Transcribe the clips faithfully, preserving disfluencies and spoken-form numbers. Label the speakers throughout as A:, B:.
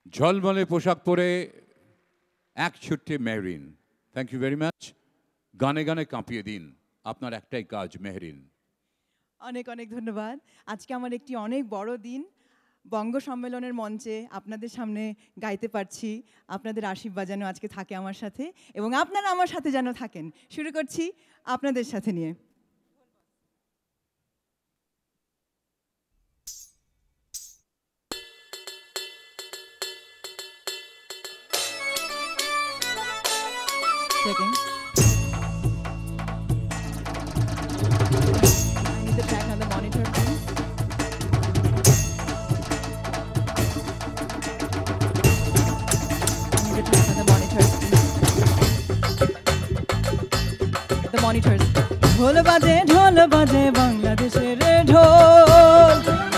A: ঝলমলে পোশাক পরে এক ছুট্টে Mehreen. Thank you very much. গানে গানে কাঁপিয়ে দিন, আপনার একটাই কাজ মেহরিন।
B: অনেক অনেক ধন্যবাদ। আজকে আমার একটি অনেক বড় দিন, বঙ্গ সম্মেলনের মঞ্চে আপনাদের সামনে গাইতে পারছি। আপনাদের আশীর্বাদ যেন আজকে থাকে আমার সাথে, এবং আপনারা আমার সাথে যেন থাকেন। শুরু করছি আপনাদের সাথে নিয়ে। Checking. I need the track on the monitor, please. I need the track on the monitors, please. The monitors. ঢোল বাজে ঢোল বাজে বাংলাদেশের ঢোল,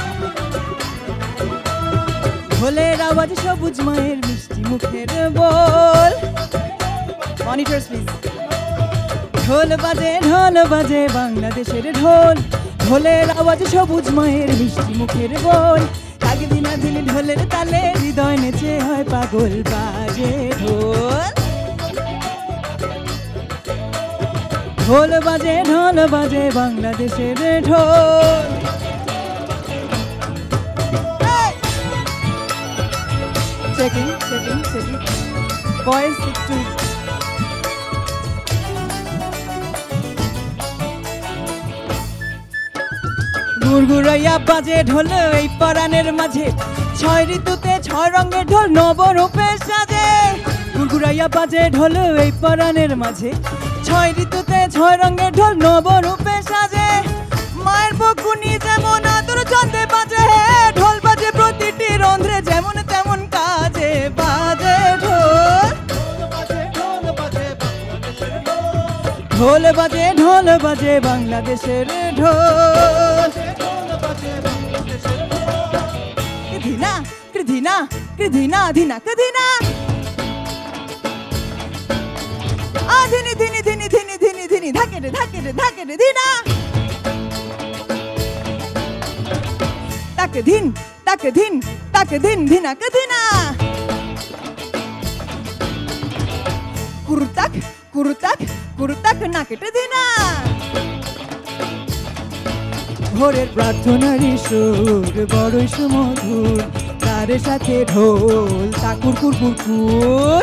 B: ঢোলের আওয়াজ সবুজ মায়ের মিষ্টি মুখের বল। Monitors, please. ঢোল বাজে ঢোল বাজে বাংলাদেশের ঢোল, ঢোলের আওয়াজ সবুজ মায়ের মিষ্টি মুখের বল। কাকে দিনা দিন ঢোলের তালে হৃদয় নেচে হয় পাগল। বাজে ঢোল, ঢোল বাজে ঢোল বাজে বাংলাদেশের ঢোল। Checking, checking, checking. Boys, six two. গুড়গুড়াইয়া বাজে ঢোল এই পরাণের মাঝে, ছয় ঋতুতে ছয় রঙের ঢোল নবরূপে সাজে। গুড়গুড়াইয়া বাজে ঢোল এই পরাণের মাঝে, ছয় ঋতুতে ছয় রঙের ঢোল নবরূপে সাজে। মায়ের বকুনি যেমন আদর চন্দে বাজে, ঢোল বাজে প্রতিটি রন্ধ্রে যেমন তেমন কাজে। বাজে ঢোল, ঢোল বাজে ঢোল বাজে বাংলাদেশের ঢোল। কৃধিনা কৃধিনা কৃধিনা ধিনা কৃধিনা, আধিনি ধিনি ধিনি ধিনি ধিনি ধিনি, ধাকে রে ধাকে রে ধাকে রে ধিনা। তাকে ধিন তাকে ধিন তাকে ধিন ধিনা কৃধিনা। কুরুতাক কুরুতাক কুরুতাক নাকেটে ধিনা। ভোরের প্রার্থনার সুর বড়ই সুমধুর, তার সাথে ঢোল তাকুর কুর কুর কুর।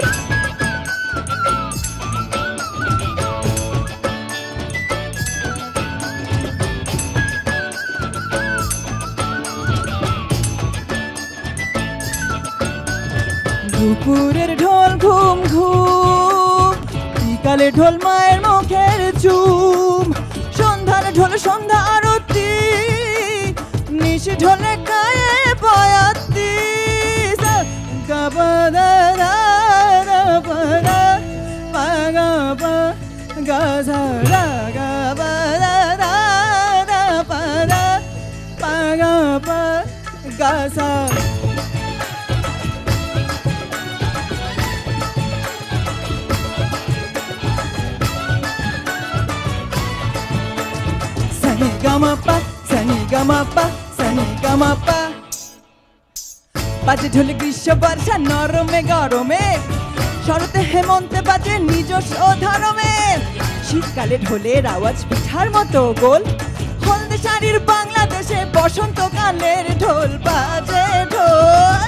B: দুপুরের ঢোল ঘুম ঘুম, বিকালে ঢোল মায়ের মুখের চুম, সন্ধ্যার ঢোল সন্ধ্যা আরতি, নিশি ঢোলে গায়ে বয়াতি। গাবাদা গাবাদা পাগাবা গাজারা গাবাদা পাদা পাগাবা Gaza. Sani gama pa, sani gama pa, sani gama pa. বাজে ঢোলে গ্রীষ্ম বর্ষা নরমে গরমে, শরতে হেমন্তে বাজে নিজস্ব ধরমে। শীতকালে ঢোলের আওয়াজ পিঠার মতো গোল, হলদে শাড়ির বাংলাদেশে বসন্তকালের ঢোল। বাজে ঢোল,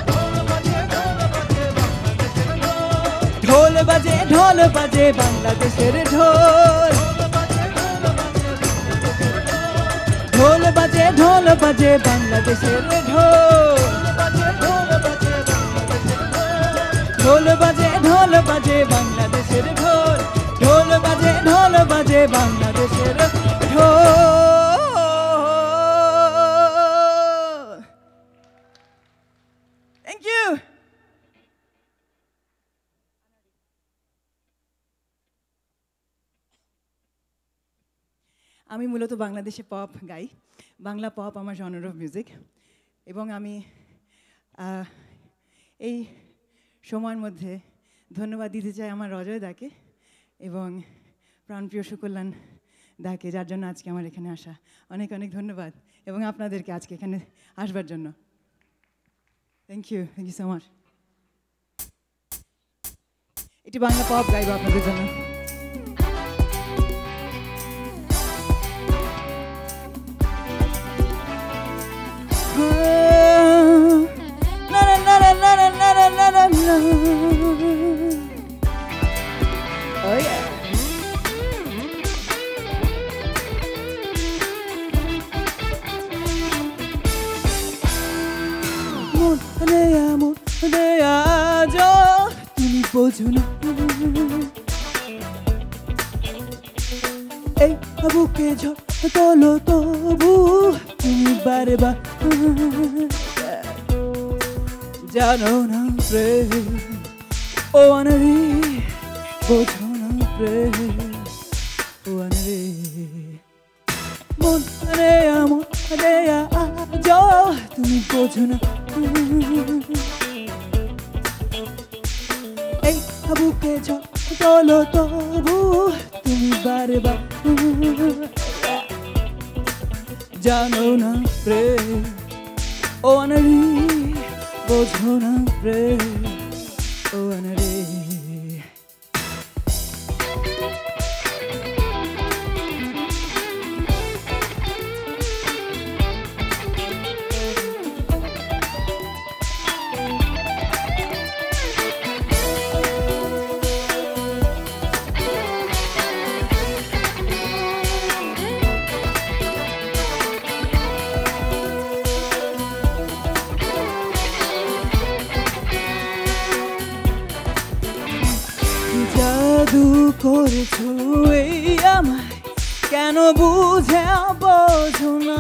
B: ঢোল বাজে ঢোল বাজে বাংলাদেশের ঢোল। ঢোল বাজে ঢোল বাজে বাংলাদেশের ঢোল। ঢোল বাজে ঢোল বাজে বাংলাদেশের ঢোল, ঢোল বাজে ঢোল বাজে বাংলাদেশের ঢোল। Thank you. আমি মূলত বাংলাদেশে পপ গাই, বাংলা পপ আমার জনর অফ মিউজিক। এবং আমি এই সময়ের মধ্যে ধন্যবাদ দিতে চাই আমার রজয় দাকে এবং প্রাণপ্রিয় সুকল্যাণ দাকে, যার জন্য আজকে আমার এখানে আসা। অনেক অনেক ধন্যবাদ এবং আপনাদেরকে আজকে এখানে আসবার জন্য। Thank you, thank you so much. এটি বাংলা পপ গাইব আপনাদের জন্য। Oh yeah. তুমি বোঝো না এই বুকে ঝলো তবু তুমি বারে বার জানো না প্রেম ও আনারে বোঝো না প্রেম ও আনারে মন রে আমন রে আজ তুমি বোঝো না এই বুকে ঝলো তবু তুমি বারে বার জানো না প্রেম ও আনারে বোঝো না প্রেম ও আনারে জাদু করেছো এই আমায় কেন বুঝে বোঝো না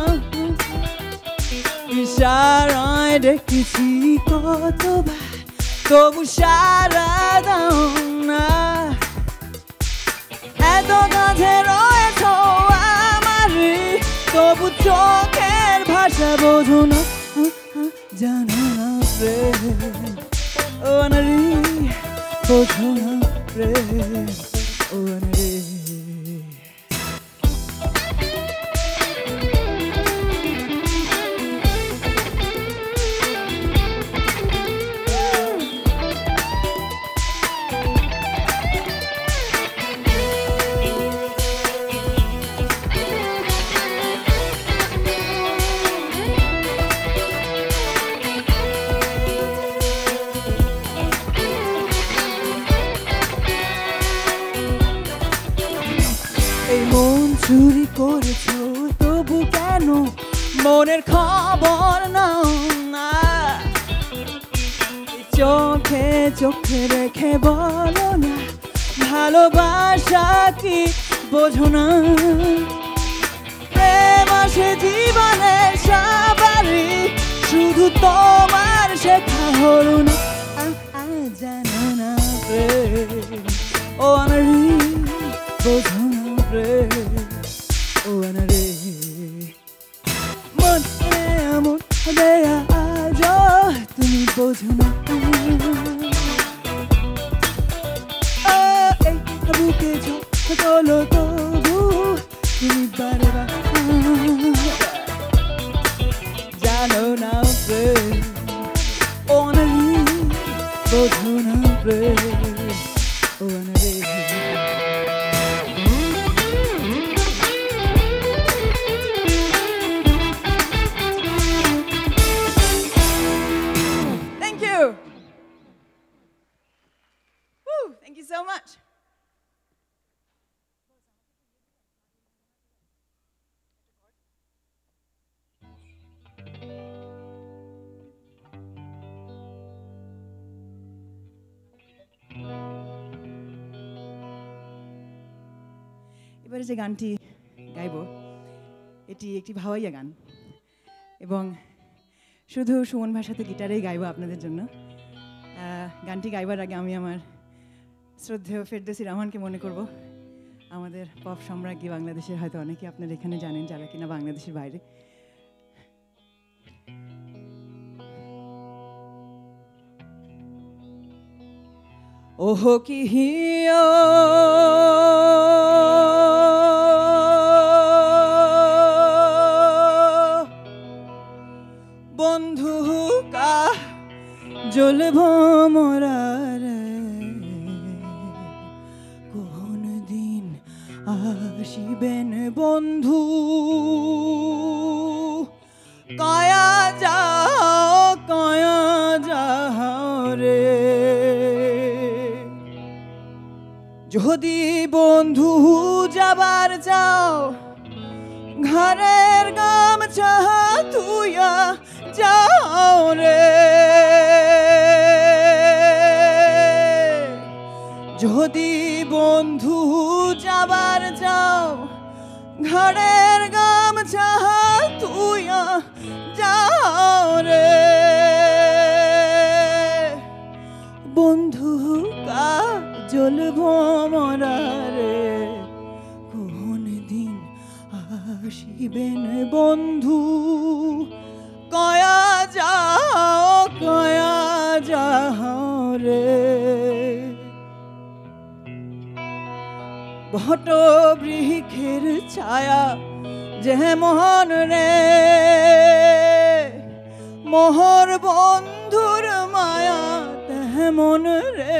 B: ইশারায় ডেকেছি কতবার তবু সারা দাও না এত কাছে রয়েছো আমার তবু চোখের ভাষা বোঝো না জানো না প্রেম ও নারী বোঝো না প্রেম ও আনারে মন চুরি করেছো তবু কেন মনের খবর নাও না চোখে চোখে রেখে বলো না ভালোবাসা কি বোঝো না প্রেম আসে জীবনের সবারই শুধু তোমার শেখা হলো না জানো না প্রেম ও আনারি বোঝো না ও আনারে মন এমন দেয়া আজ তুমি বোঝো না এই বুকে ঝলো তবু তুমি বারে বার জানো না প্রেম ও আনারে বোঝো না প্রেম ও আনারে Thank you so much. এবারে যে গানটি গাইব এটি একটি ভাওয়াইয়া গান এবং শুধু সুমন ভাষাতে গিটারেই গাইব আপনাদের জন্য। গানটি গাইবার আগে আমি আমার শ্রদ্ধেয় ফেরদৌসী রহমানকে মনে করব, আমাদের পপ সম্রাজ্ঞী বাংলাদেশের, হয়তো অনেকে আপনারা এখানে জানেন যারা কিনা বাংলাদেশের বাইরে। ওহো কি হিও বন্ধু কা জ্বলব মোরা রে আসিবেন বন্ধু কয়া যাও কয়া যাও রে যদি বন্ধু যাবার যাও ঘরের গামছা তুইয়া যাও রে যদি বন্ধু যাবার যাও ঘরের গামছা তুইয়া যাও রে বন্ধু কাজল ভমরা রে কোন দিন আসিবেন বন্ধু কয়া যাও কয়া যাও রে বট বৃক্ষের ছায়া যেমন রে মোহর বন্ধুর মায়া তেমন রে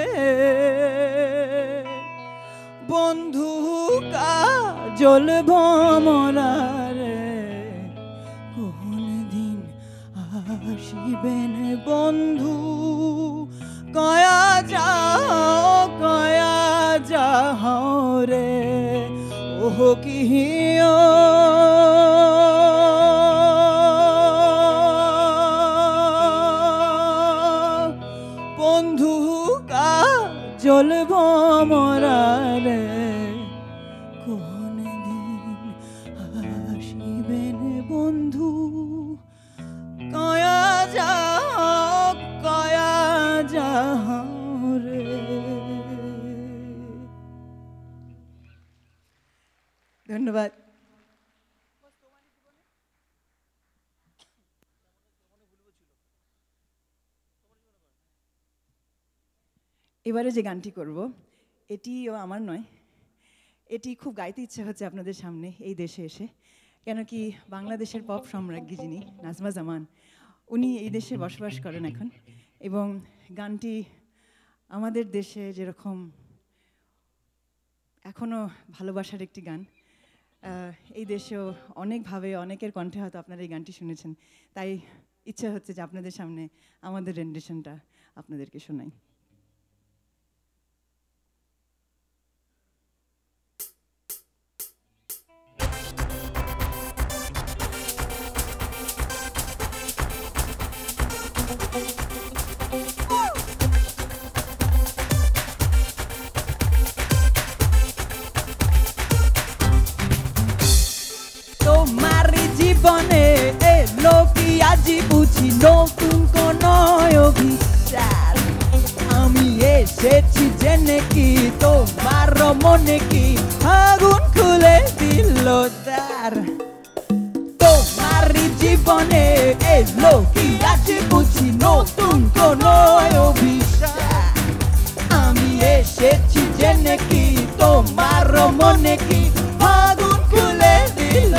B: বন্ধু কাজল ভমরা রে কোন দিন আসিবেন বন্ধু কয়া যাও কয়া যাও রে ওহ কিহিও বন্ধু কাজল ভমরা রে কোন দিন আসিবেন বন্ধু কয়া যাও কয়া যাও রে ধন্যবাদ এবারে যে গানটি করব এটিও আমার নয় এটি খুব গাইতে ইচ্ছে হচ্ছে আপনাদের সামনে এই দেশে এসে কেন কি বাংলাদেশের পপ সম্রাজ্ঞী যিনি নাজমা জামান উনি এই দেশে বসবাস করেন এখন এবং গানটি আমাদের দেশে যেরকম এখনও ভালোবাসার একটি গান এই দেশেও অনেকভাবে অনেকের কণ্ঠে হয়তো আপনারা এই গানটি শুনেছেন তাই ইচ্ছে হচ্ছে যে আপনাদের সামনে আমাদের রেন্ডিশনটা আপনাদেরকে শোনাই জীবনে এলো কি আজি বুঝি নতুন কোন অভিশাপ আমি এসেছি জেনে কি তোমার মনে কি আগুন খুলে দিল দ্বার তোমার জীবনে এলো কি আজি বুঝি নতুন কোন অভিশাপ আমি এসেছি জেনে কি তোমার মনে কি আগুন খুলে দিল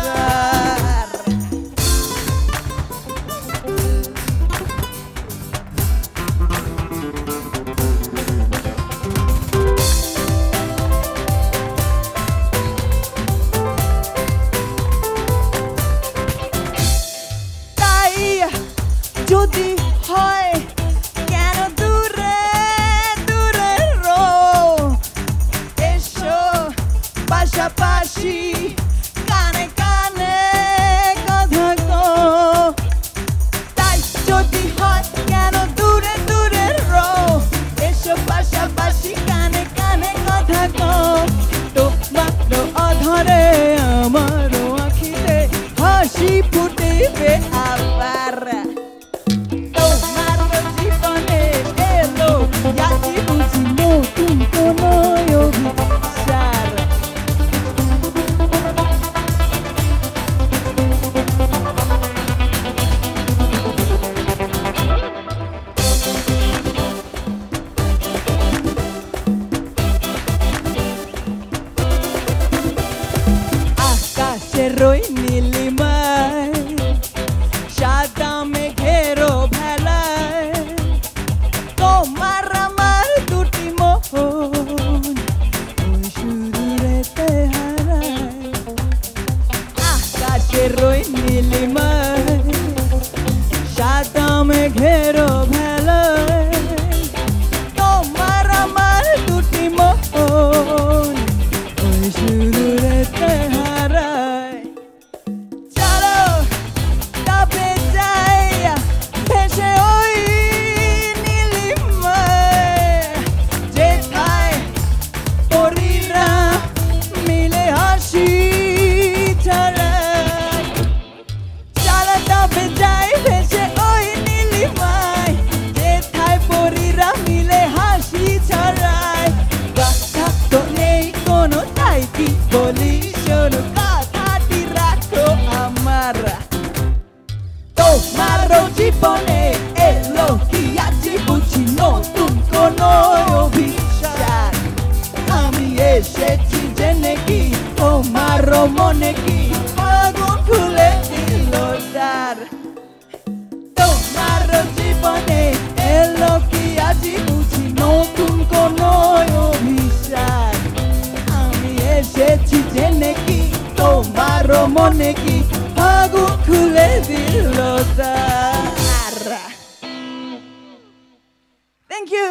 B: যদি হয় কেন দূরে দূরে রো এসো পাশাপাশি কানে কানে কথা কো তাই যদি হয় কেন দূরে দূরে রো এসো পাশাপাশি কানে কানে কথা কো তোমার অধরে আমার আখিতে হাসি ফুটিবে আবার রই নীলিমায় সাদা মেঘেরো ভেলায় তোমার আমার দুটি মোহন ওই সুদূরেতে হারায় মনে কি আগুন খুলে দিল তার তোমার জীবনে এলো কি আজি বুঝি নতুন কোনো অভিশাপ আমি এসেছি জেনে কি তোমার মনে কি আগুন খুলে দিল তার thank you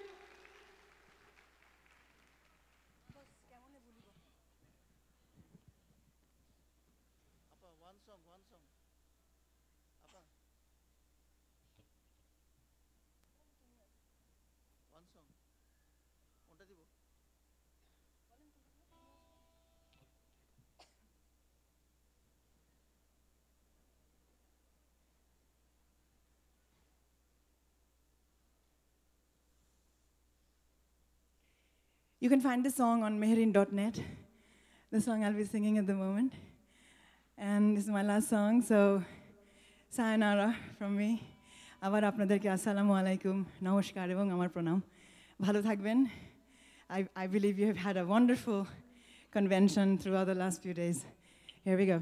B: You can find the song on meherin dot net, the song I'll be singing at the moment. And this is my last song, so sayonara from me. Abar apnaderke assalamu alaikum, namaskar ebong amar pranam. Bhalo thakben. I I believe you have had a wonderful convention throughout the last few days. Here we go.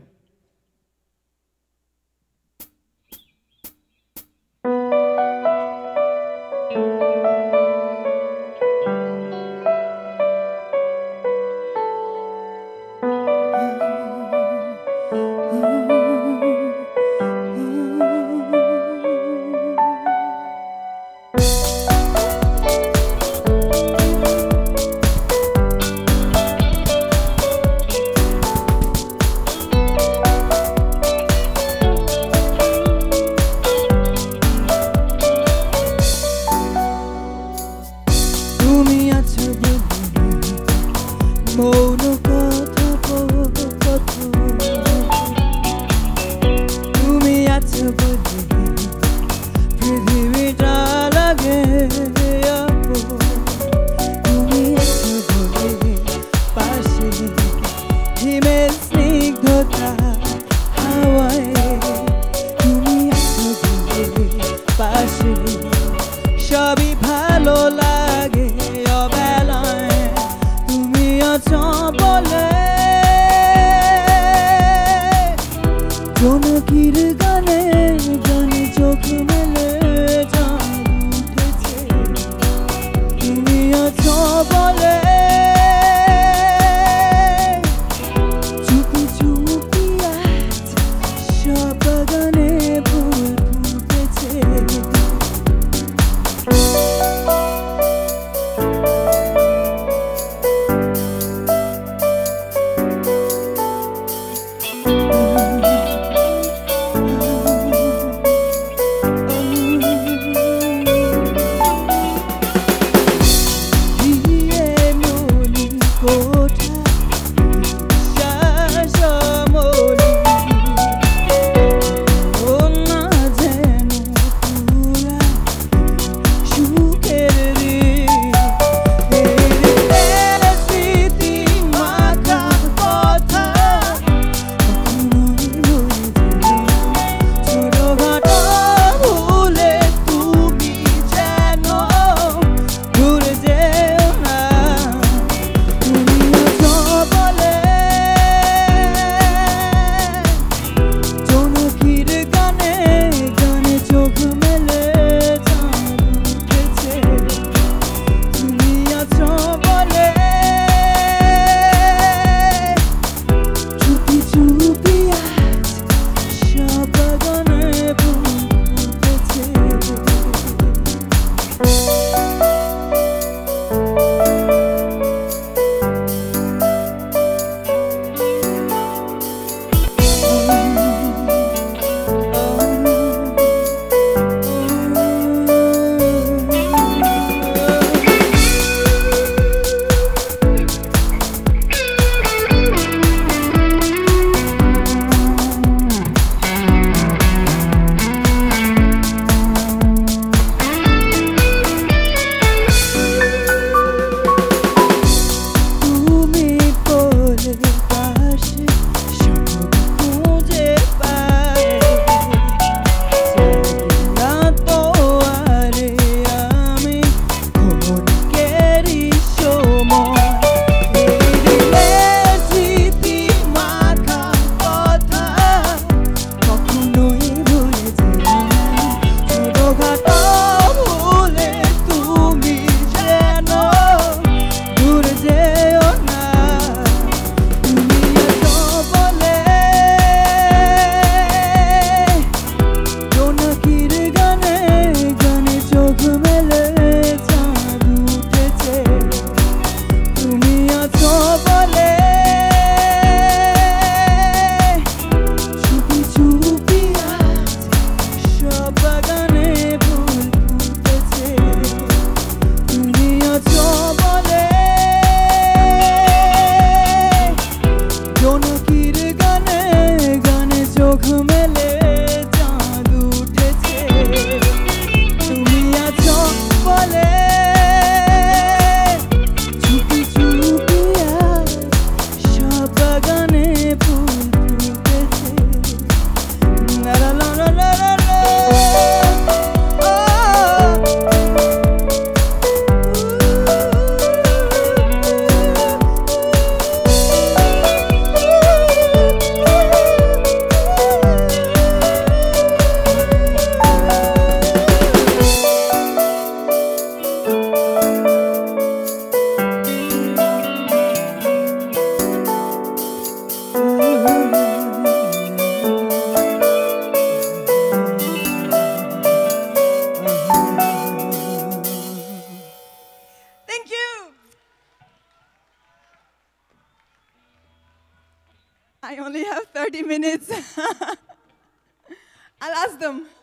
B: I only have thirty minutes. I'll ask them.